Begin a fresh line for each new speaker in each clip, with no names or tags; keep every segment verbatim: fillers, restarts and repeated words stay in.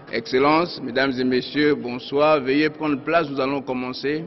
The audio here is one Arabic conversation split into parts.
Excellences, Mesdames et Messieurs, bonsoir. Veuillez prendre place, nous allons commencer.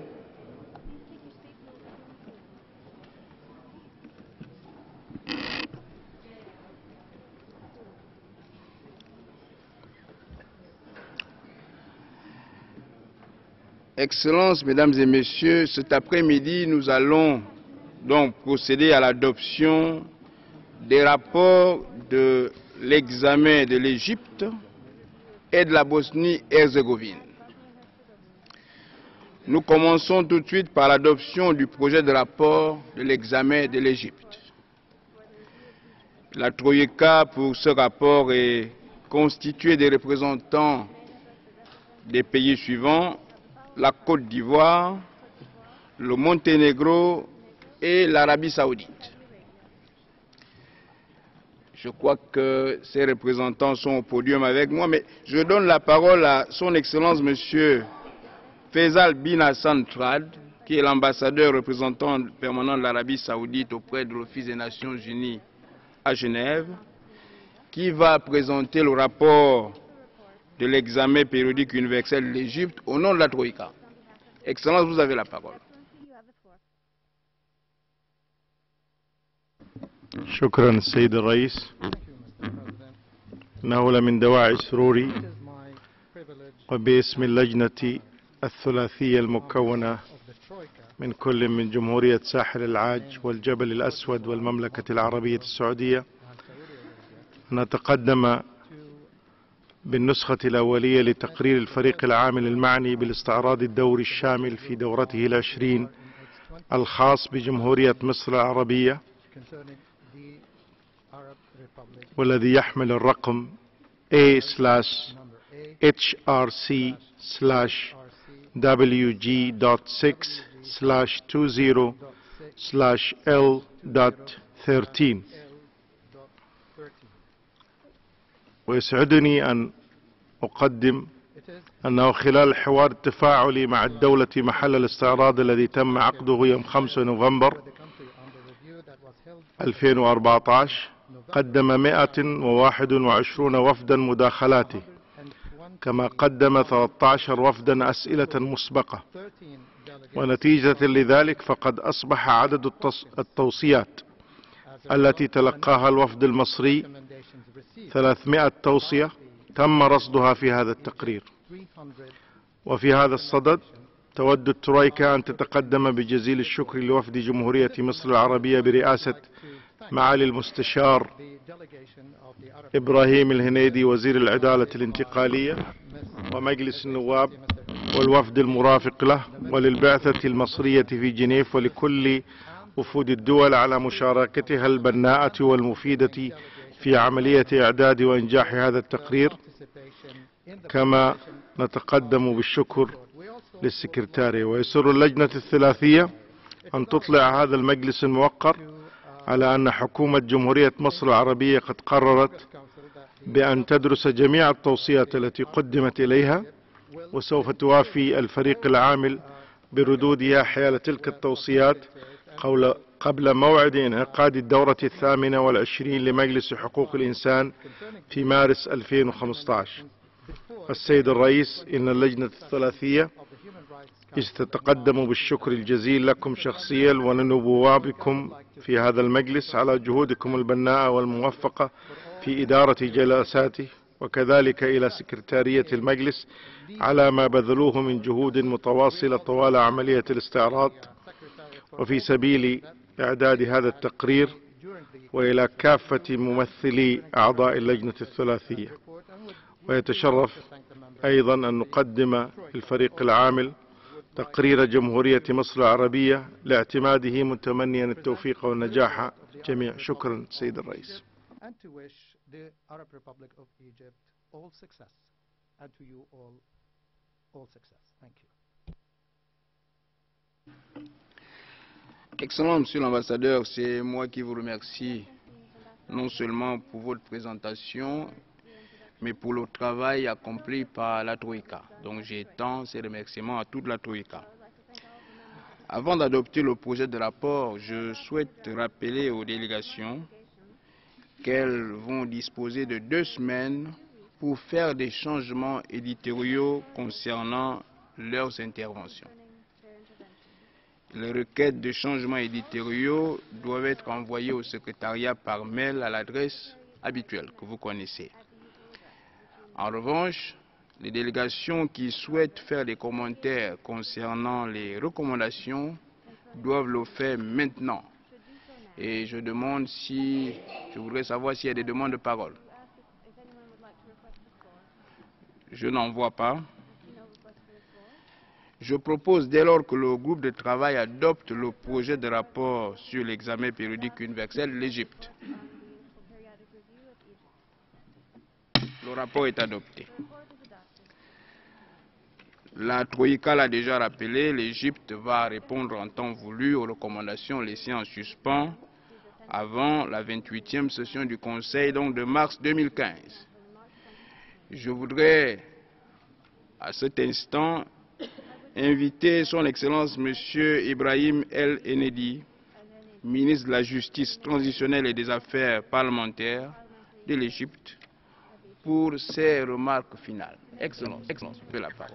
Excellences, Mesdames et Messieurs, cet après-midi, nous allons donc procéder à l'adoption des rapports de l'examen de l'Égypte et de la Bosnie-Herzégovine. Nous commençons tout de suite par l'adoption du projet de rapport de l'examen de l'Égypte. La Troïka pour ce rapport est constituée des représentants des pays suivants: la Côte d'Ivoire, le Monténégro et l'Arabie Saoudite. Je crois que ces représentants sont au podium avec moi, mais je donne la parole à son Excellence Monsieur Faisal bin Hassan Trad, qui est l'ambassadeur représentant permanent de l'Arabie Saoudite auprès de l'Office des Nations Unies à Genève, qui va présenter le rapport de l'examen périodique universel de l'Égypte au nom de la Troïka. Excellence, vous avez la parole.
شكرا السيد الرئيس. إنه لمن دواعي سروري وباسم اللجنة الثلاثية المكونة من كل من جمهورية ساحل العاج والجبل الأسود والمملكة العربية السعودية نتقدم بالنسخة الأولية لتقرير الفريق العامل المعني بالاستعراض الدوري الشامل في دورته العشرين الخاص بجمهورية مصر العربية، والذي يحمل الرقم A H R C W G six twenty L thirteen. ويسعدني أن أقدم أنه خلال الحوار التفاعلي مع الدولة محل الاستعراض الذي تم عقده يوم خمسة نوفمبر ألفين وأربعة عشر قدم مئة وواحد وعشرين وفدا مداخلاته، كما قدم ثلاثة عشر وفدا أسئلة مسبقة، ونتيجة لذلك فقد أصبح عدد التوصيات التي تلقاها الوفد المصري ثلاثمئة توصية تم رصدها في هذا التقرير. وفي هذا الصدد تود الترويكا أن تتقدم بجزيل الشكر لوفد جمهورية مصر العربية برئاسة معالي المستشار إبراهيم الهنيدي وزير العدالة الانتقالية ومجلس النواب والوفد المرافق له، وللبعثة المصرية في جنيف، ولكل وفود الدول على مشاركتها البناءة والمفيدة في عملية إعداد وإنجاح هذا التقرير. كما نتقدم بالشكر للسكرتارية. ويسر اللجنة الثلاثية أن تطلع هذا المجلس الموقر على أن حكومة جمهورية مصر العربية قد قررت بأن تدرس جميع التوصيات التي قدمت إليها، وسوف توافي الفريق العامل بردودها حيال تلك التوصيات قبل موعد انعقاد الدورة الثامنة والعشرين لمجلس حقوق الإنسان في مارس ألفين وخمسة عشر. السيد الرئيس، إن اللجنة الثلاثية تتقدم بالشكر الجزيل لكم شخصيا ولنوابكم في هذا المجلس على جهودكم البناءة والموفقة في إدارة جلساته، وكذلك إلى سكرتارية المجلس على ما بذلوه من جهود متواصلة طوال عملية الاستعراض وفي سبيل إعداد هذا التقرير، وإلى كافة ممثلي أعضاء اللجنة الثلاثية. ويتشرف أيضا أن نقدم الفريق العامل تقرير جمهورية مصر العربية لاعتماده، متمنيا التوفيق والنجاح جميع. شكرا سيد الرئيس.
Excellent Monsieur l'ambassadeur, c'est moi qui vous remercie non seulement pour votre présentation, mais pour le travail accompli par la Troïka. Donc j'étends ces remerciements à toute la Troïka. Avant d'adopter le projet de rapport, je souhaite rappeler aux délégations qu'elles vont disposer de deux semaines pour faire des changements éditoriaux concernant leurs interventions. Les requêtes de changements éditoriaux doivent être envoyées au secrétariat par mail à l'adresse habituelle que vous connaissez. En revanche, les délégations qui souhaitent faire des commentaires concernant les recommandations doivent le faire maintenant. Et je demande si, je voudrais savoir s'il y a des demandes de parole. Je n'en vois pas. Je propose dès lors que le groupe de travail adopte le projet de rapport sur l'examen périodique universel de l'Égypte. Le rapport est adopté. La Troïka l'a déjà rappelé, l'Égypte va répondre en temps voulu aux recommandations laissées en suspens avant la vingt-huitième session du Conseil, donc de mars deux mille quinze. Je voudrais à cet instant inviter son Excellence M. Ibrahim El Enedi, ministre de la Justice transitionnelle et des Affaires parlementaires de l'Égypte, pour ses remarques finales. Excellence, Excellence, vous avez la parole.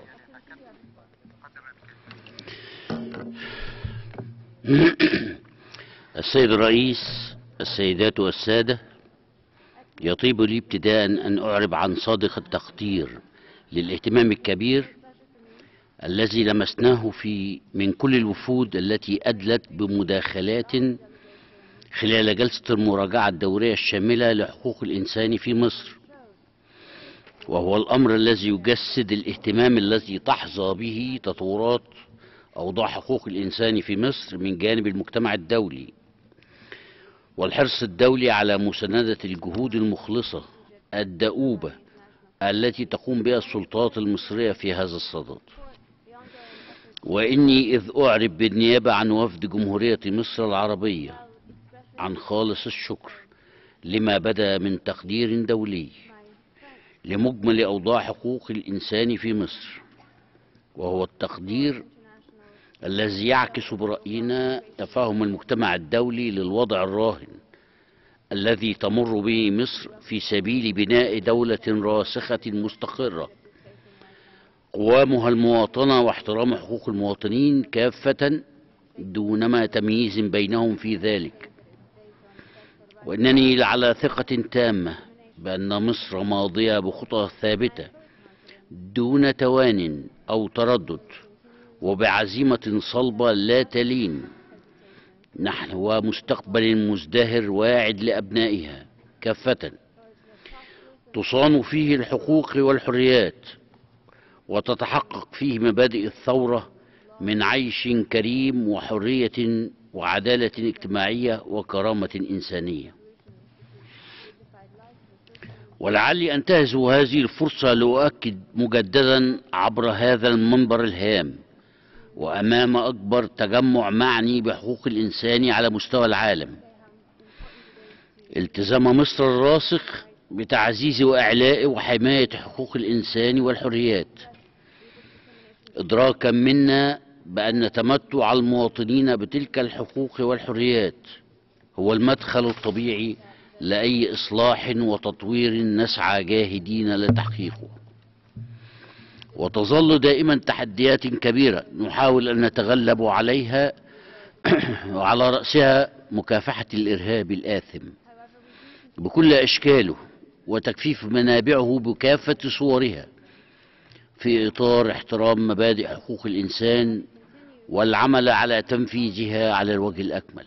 السيد الرئيس، السيدات والسادة، يطيب لي ابتداء أن أعرب عن صادق التقدير للاهتمام الكبير الذي لمسناه في من كل الوفود التي أدلت بمداخلات خلال جلسة المراجعة الدورية الشاملة لحقوق الإنسان في مصر، وهو الأمر الذي يجسد الاهتمام الذي تحظى به تطورات أوضاع حقوق الإنسان في مصر من جانب المجتمع الدولي، والحرص الدولي على مساندة الجهود المخلصة الدؤوبة التي تقوم بها السلطات المصرية في هذا الصدد. وإني إذ أعرب بالنيابة عن وفد جمهورية مصر العربية عن خالص الشكر لما بدا من تقدير دولي لمجمل أوضاع حقوق الإنسان في مصر، وهو التقدير الذي يعكس برأينا تفاهم المجتمع الدولي للوضع الراهن الذي تمر به مصر في سبيل بناء دولة راسخة مستقرة قوامها المواطنة واحترام حقوق المواطنين كافة دونما تمييز بينهم في ذلك. وإنني على ثقة تامة بأن مصر ماضية بخطى ثابتة دون توان أو تردد وبعزيمة صلبة لا تلين نحو مستقبل مزدهر واعد لأبنائها كافة تصان فيه الحقوق والحريات وتتحقق فيه مبادئ الثورة من عيش كريم وحرية وعدالة اجتماعية وكرامة إنسانية. ولعلي أنتهز هذه الفرصة لأؤكد مجددا عبر هذا المنبر الهام وأمام أكبر تجمع معني بحقوق الإنسان على مستوى العالم التزام مصر الراسخ بتعزيز وإعلاء وحماية حقوق الإنسان والحريات، إدراكا منا بأن تمتع المواطنين بتلك الحقوق والحريات هو المدخل الطبيعي لأي إصلاح وتطوير نسعى جاهدين لتحقيقه. وتظل دائما تحديات كبيرة نحاول أن نتغلب عليها وعلى رأسها مكافحة الإرهاب الآثم بكل أشكاله وتكفيف منابعه بكافة صورها في إطار احترام مبادئ حقوق الإنسان والعمل على تنفيذها على الوجه الأكمل.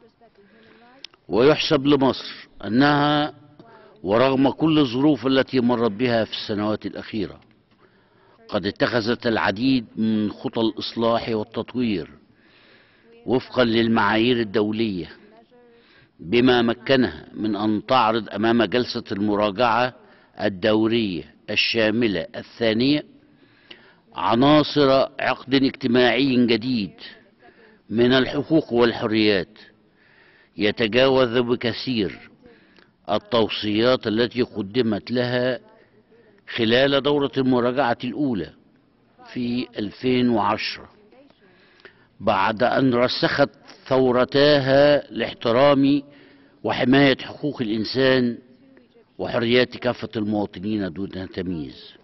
ويحسب لمصر أنها ورغم كل الظروف التي مرت بها في السنوات الأخيرة قد اتخذت العديد من خطى الإصلاح والتطوير وفقا للمعايير الدولية بما مكنها من أن تعرض أمام جلسة المراجعة الدورية الشاملة الثانية عناصر عقد اجتماعي جديد من الحقوق والحريات يتجاوز بكثير التوصيات التي قدمت لها خلال دورة المراجعة الأولى في ألفين وعشرة بعد أن رسخت ثورتاها لاحترام وحماية حقوق الإنسان وحريات كافة المواطنين دون تمييز.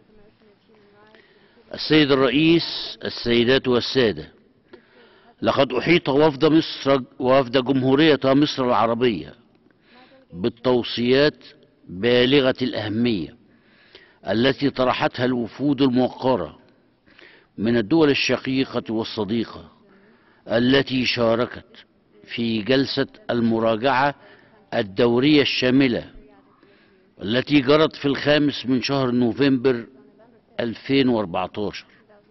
السيد الرئيس، السيدات والسادة، لقد أحيط وفد مصر وفد جمهورية مصر العربية بالتوصيات بالغة الأهمية التي طرحتها الوفود الموقرة من الدول الشقيقة والصديقة التي شاركت في جلسة المراجعة الدورية الشاملة التي جرت في الخامس من شهر نوفمبر ألفين وأربعة عشر،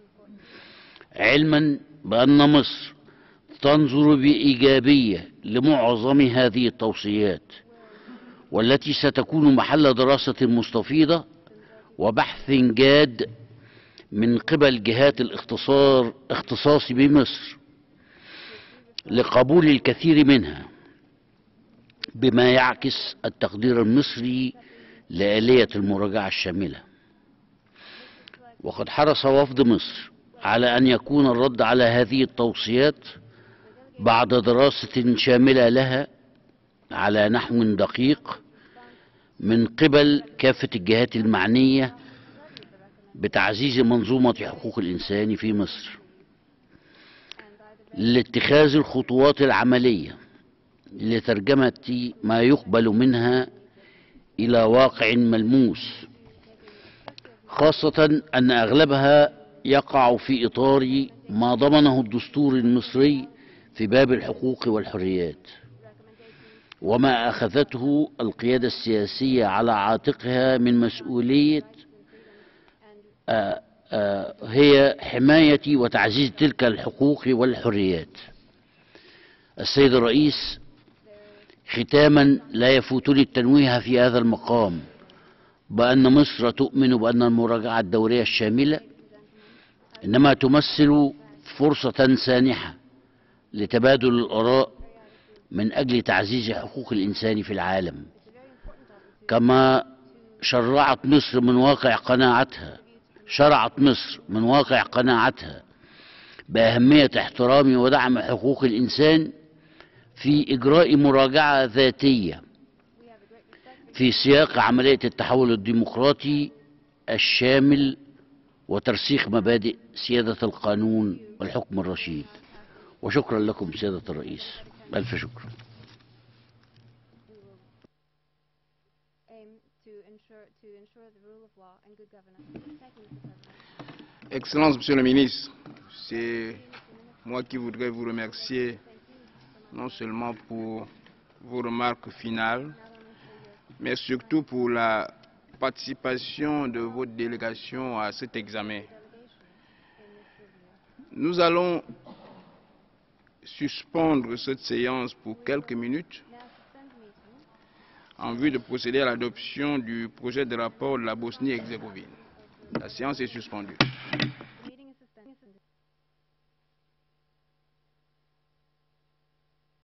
علما بأن مصر تنظر بإيجابية لمعظم هذه التوصيات، والتي ستكون محل دراسة مستفيضة وبحث جاد من قبل جهات الاختصار اختصاص بمصر لقبول الكثير منها، بما يعكس التقدير المصري لآلية المراجعة الشاملة. وقد حرص وفد مصر على أن يكون الرد على هذه التوصيات بعد دراسة شاملة لها على نحو دقيق من قبل كافة الجهات المعنية بتعزيز منظومة حقوق الإنسان في مصر، لاتخاذ الخطوات العملية لترجمة ما يقبل منها إلى واقع ملموس، خاصة أن أغلبها يقع في إطار ما ضمنه الدستور المصري في باب الحقوق والحريات، وما أخذته القيادة السياسية على عاتقها من مسؤولية آآ آآ هي حماية وتعزيز تلك الحقوق والحريات. السيد الرئيس، ختاما لا يفوتني التنويه في هذا المقام بأن مصر تؤمن بأن المراجعة الدورية الشاملة إنما تمثل فرصة سانحة لتبادل الآراء من أجل تعزيز حقوق الإنسان في العالم، كما شرعت مصر من واقع قناعتها شرعت مصر من واقع قناعتها بأهمية احترام ودعم حقوق الإنسان في إجراء مراجعة ذاتية في سياق عملية التحول الديمقراطي الشامل وترسيخ مبادئ سيادة القانون والحكم الرشيد. وشكرا لكم سيادة الرئيس، ألف شكر.
Excellence, Monsieur le Ministre, c'est moi qui voudrais vous remercier non seulement pour vos remarques finales, mais surtout pour la participation de votre délégation à cet examen. Nous allons suspendre cette séance pour quelques minutes en vue de procéder à l'adoption du projet de rapport de la Bosnie-Herzégovine. La séance est suspendue.